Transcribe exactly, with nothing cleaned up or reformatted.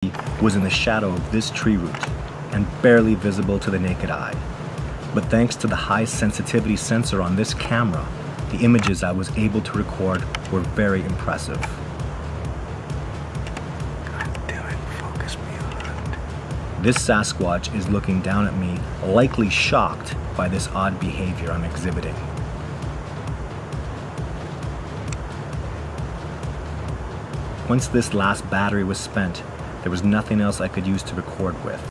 see was in the shadow of this tree root and barely visible to the naked eye. But thanks to the high sensitivity sensor on this camera, the images I was able to record were very impressive. God damn it, focus me on it. This Sasquatch is looking down at me, likely shocked by this odd behavior I'm exhibiting. Once this last battery was spent, there was nothing else I could use to record with.